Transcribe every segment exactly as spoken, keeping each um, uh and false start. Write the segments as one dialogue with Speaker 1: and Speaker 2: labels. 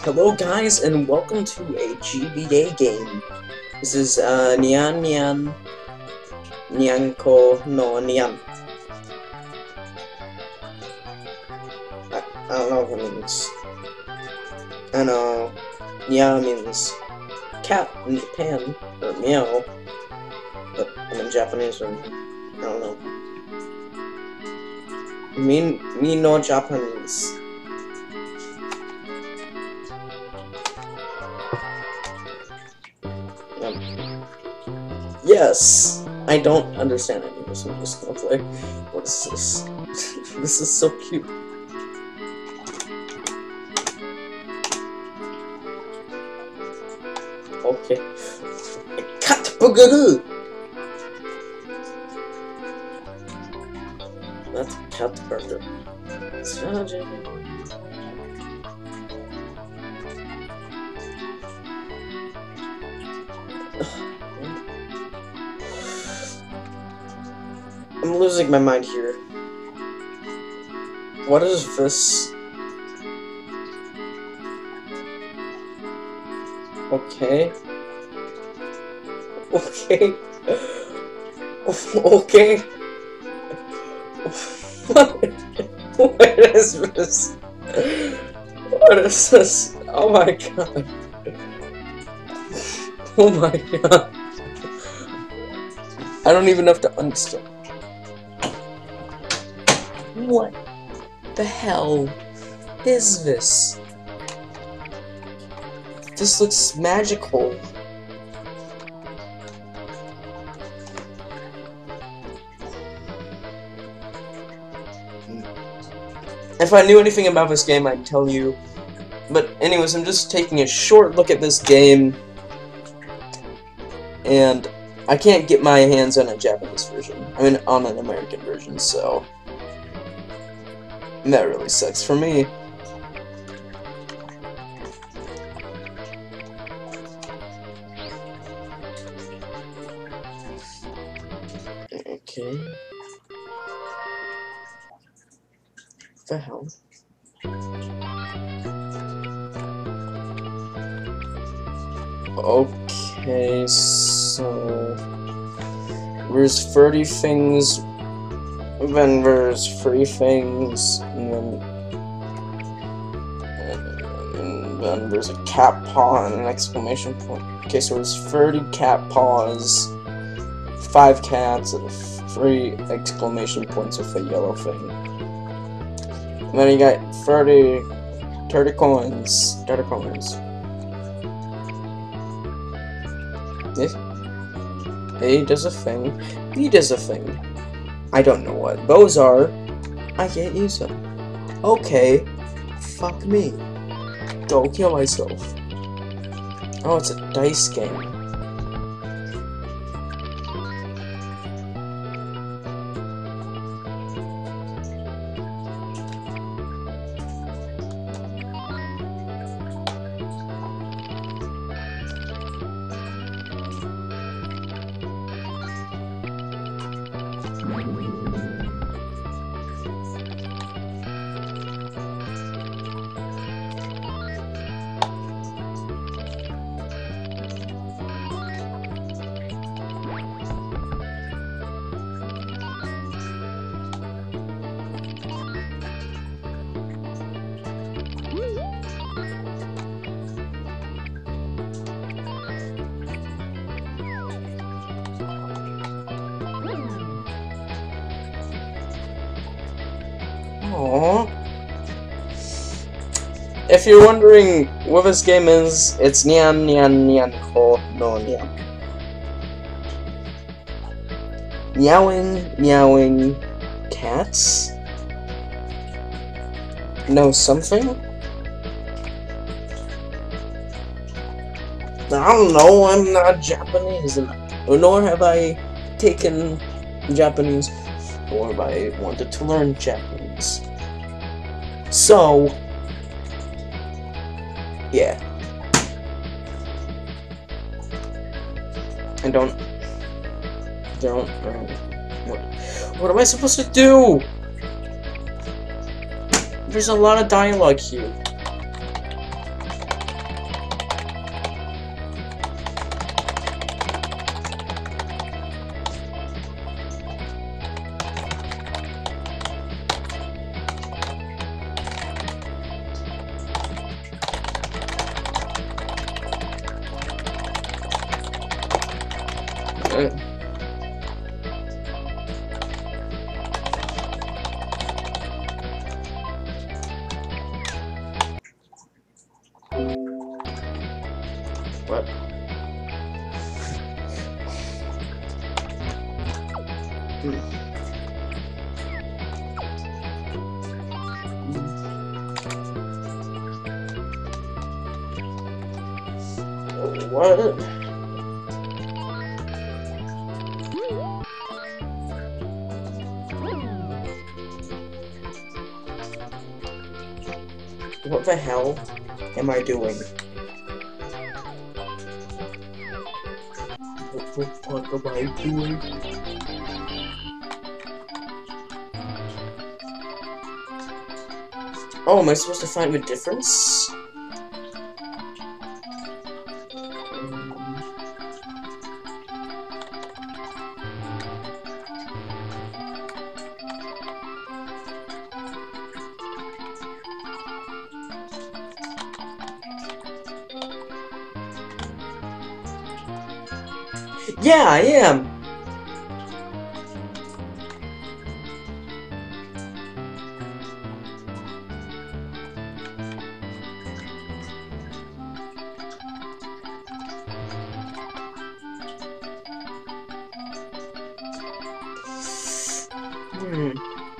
Speaker 1: Hello guys, and welcome to a G B A game. This is uh, Nyan Nyan Nyanko no Nyan. I, I don't know what it means. I know Nyan means cat in Japan, or meow, but I'm in Japanese, or I don't know. Me, me no Japanese. Um, yes! I don't understand any of this, I'm just gonna play. What is this? This is so cute. Okay. Cat boogaloo! That's cat burger. I'm losing my mind here. What is this? Okay. Okay. Okay. What? What is this? What is this? Oh my god. Oh my god. I don't even have to uninstall. What the hell is this? This looks magical. If I knew anything about this game, I'd tell you. But anyways, I'm just taking a short look at this game. And I can't get my hands on a Japanese version. I mean, on an American version, so that really sucks for me. Okay. What the hell? Okay, so there's thirty things, then there's three things, and then, and then there's a cat paw and an exclamation point. Okay, so there's thirty cat paws, five cats, and three exclamation points with a yellow thing. And then you got thirty, thirty coins, thirty coins. This A does a thing, B does a thing. I don't know what those are. I can't use them. Okay, fuck me. Go kill myself. Oh, it's a dice game. Aww. If you're wondering what this game is, it's Nyan Nyan Nyanko no Nyan. Meowing, meowing cats? Know something? I don't know, I'm not Japanese, nor have I taken Japanese, nor have I wanted to learn Japanese. So, yeah. I don't, don't, um, what, what am I supposed to do? There's a lot of dialogue here. Uh, what? Hmm. What? What the hell am I doing? What the fuck am I doing? Oh, am I supposed to find the difference? Yeah, I am. Hmm.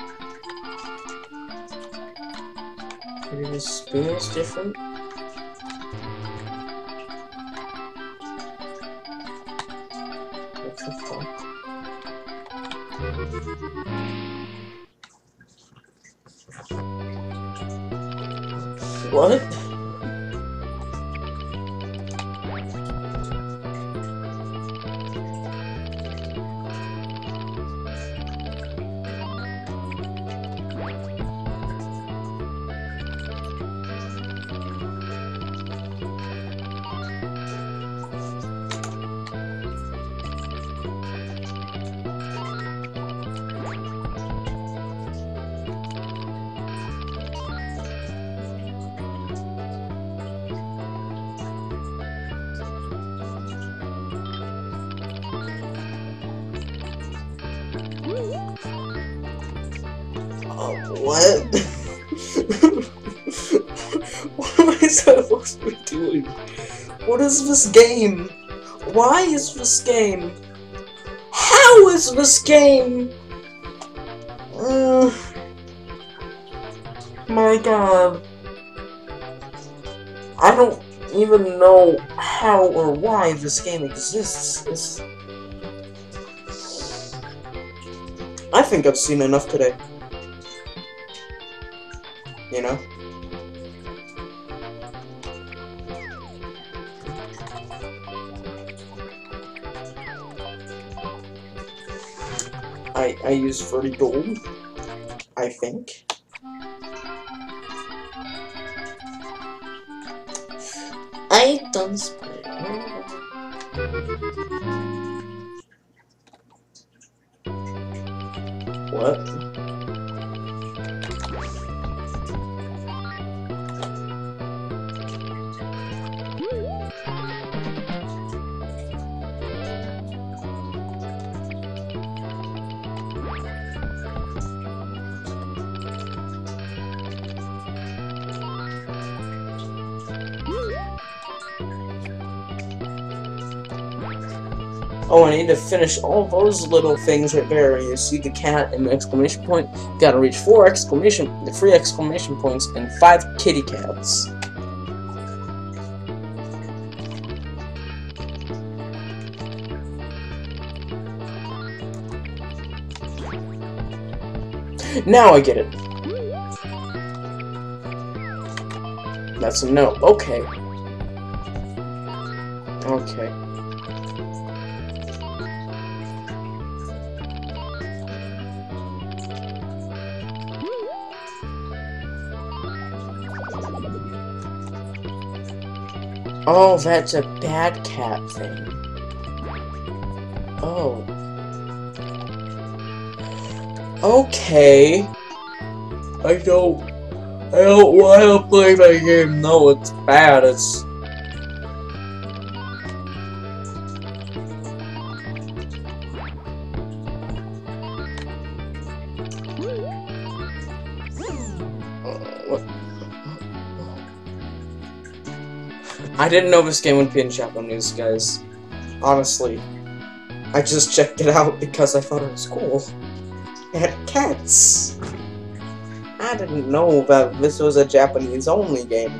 Speaker 1: Maybe the spoon is different. What the fuck? What? Oh, what? What am I supposed to be doing? What is this game? Why is this game? How is this game? Uh, my god. I don't even know how or why this game exists. It's... I think I've seen enough today. You know? I I use thirty gold, I think. I done spray. What? Oh, I need to finish all those little things right there. You see the cat and the exclamation point? Gotta reach four exclamation, the three exclamation points and five kitty cats. Now I get it. That's a no. Okay. Okay. Oh, that's a bad cat thing. Oh. Okay. I don't... I don't want to play that game. No, it's bad. It's... I didn't know this game would be in Japanese, guys. Honestly. I just checked it out because I thought it was cool. It had cats. I didn't know that this was a Japanese-only game.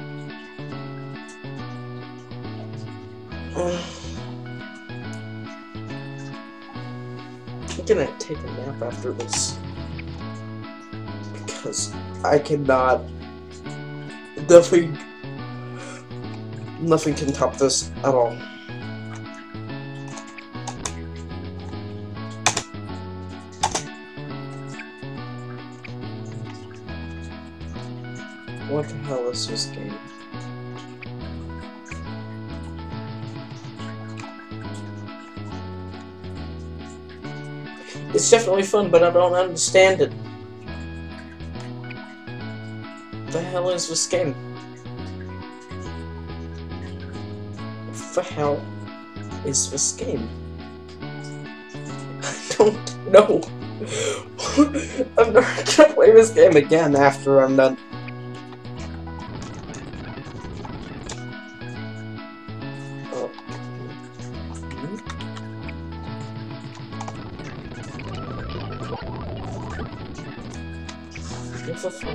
Speaker 1: I'm gonna take a nap after this. Because I cannot... Nothing... Nothing can top this at all. What the hell is this game? It's definitely fun, but I don't understand it. What the hell is this game? What the hell is this game? I don't know. I'm not gonna play this game again after I'm done. Oh. What the fuck?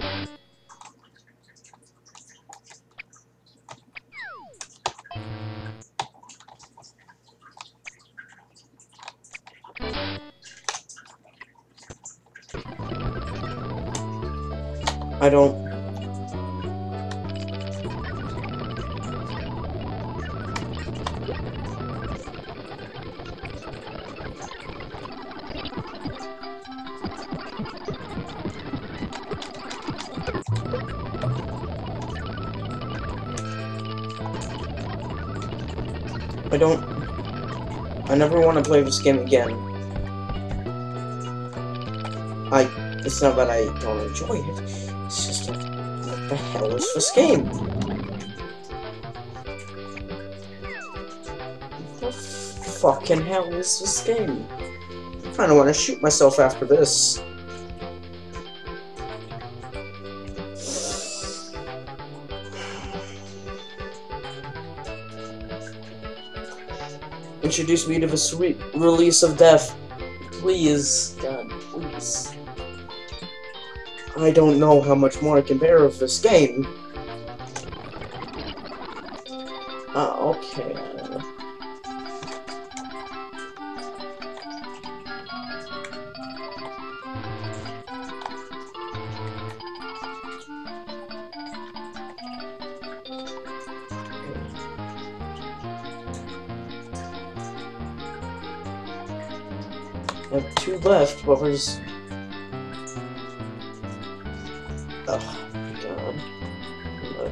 Speaker 1: I don't... I don't... I never want to play this game again. I... It's not that I don't enjoy it. It's just like, what the hell is this game? What the fucking hell is this game? I kinda wanna shoot myself after this. Introduce me to the sweet release of death. Please, God, please. I don't know how much more I can bear of this game. Ah, uh, okay. I have two left, but there's... Oh, God. No.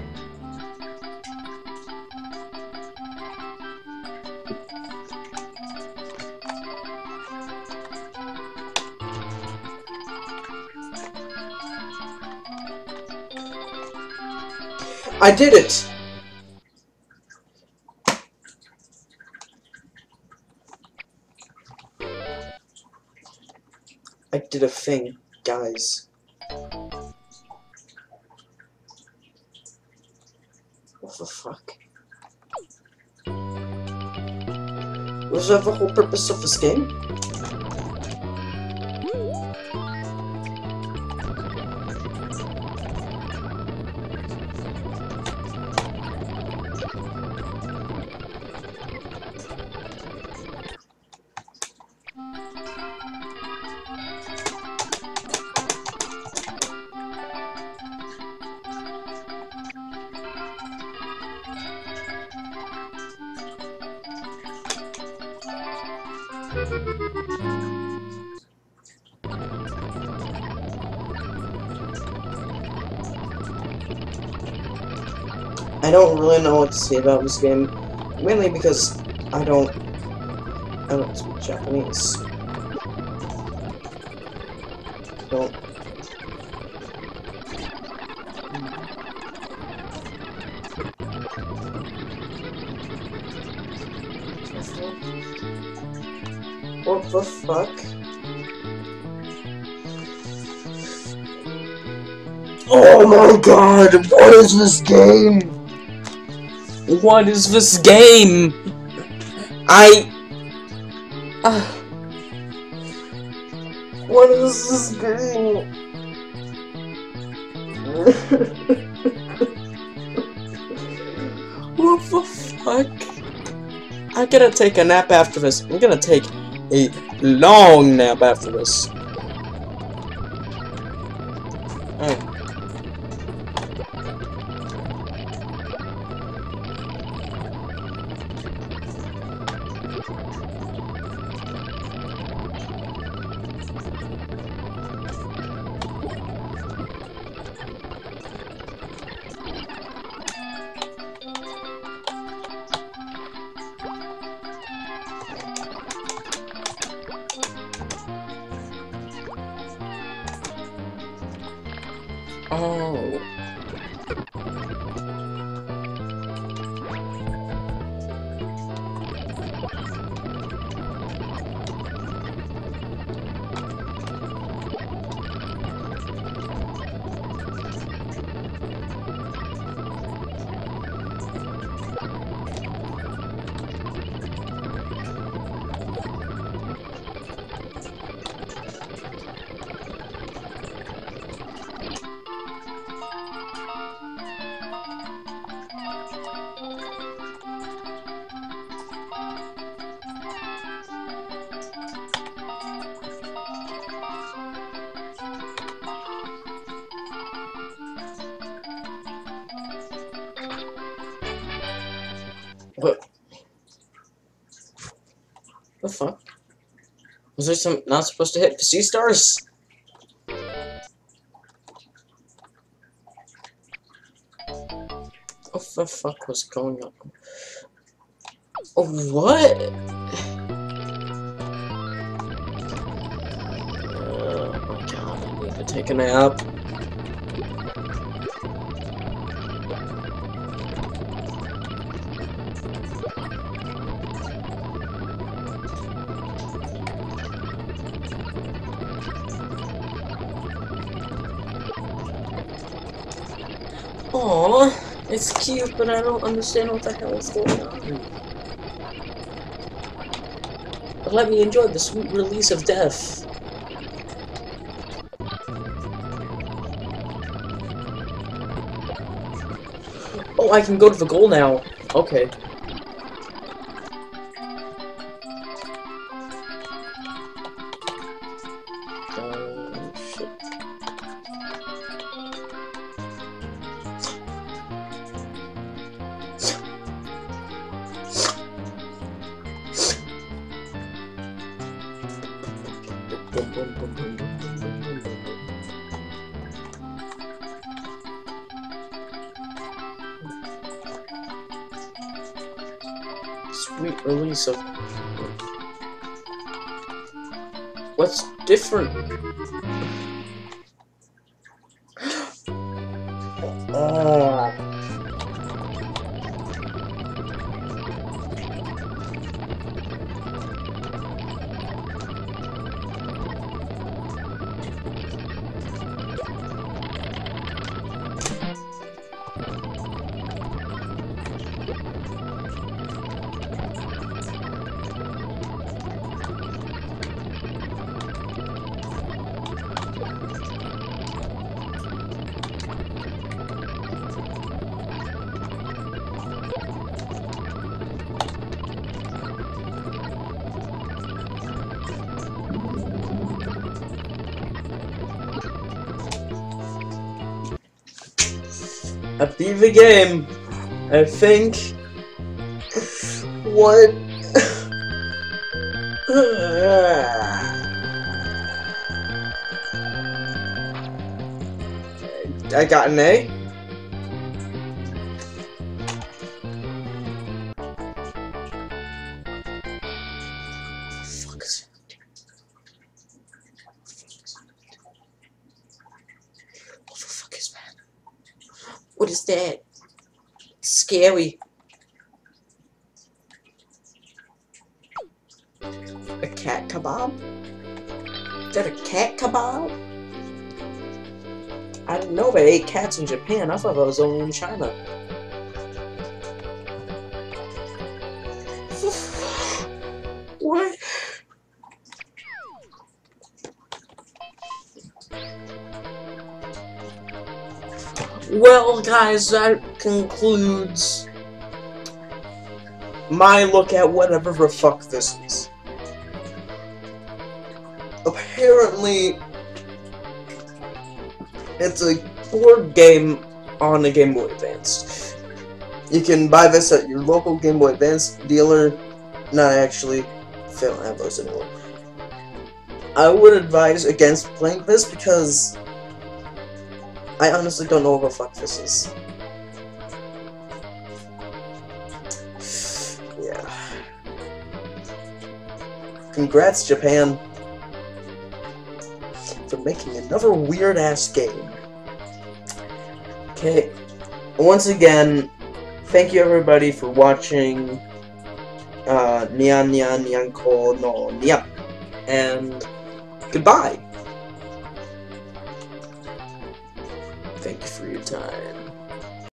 Speaker 1: I did it! I did a thing, guys. What the fuck? Was that the whole purpose of this game? I don't really know what to say about this game, mainly because I don't, I don't speak Japanese. I don't. What the fuck? Oh my god, what is this game? What is this game? I... Uh, what is this game? What the fuck? I'm gonna take a nap after this. I'm gonna take a long nap after this. Oh. Oh. What? The fuck? Was there some not supposed to hit the sea stars? What the fuck was going on? Oh, what? Oh my god, I need to take a nap. Aww, it's cute, but I don't understand what the hell is going on. But let me enjoy the sweet release of death. Oh, I can go to the goal now. Okay. Oh, shit. Sweet release of... What's different? uh. I beat the game, I think. What? I got an A. Fuck is it? What the fuck is that? What is that? It's scary. A cat kebab? Is that a cat kebab? I didn't know they ate cats in Japan. I thought that was only in China. What? Well, guys, that concludes my look at whatever the fuck this is. Apparently, it's a board game on a Game Boy Advance. You can buy this at your local Game Boy Advance dealer. Not actually, they don't have those anymore. I would advise against playing this because I honestly don't know what the fuck this is. Yeah. Congrats, Japan, for making another weird-ass game. Okay. Once again, thank you everybody for watching uh, Nyan Nyan Nyanko no Nyan. And goodbye. Thank you for your time.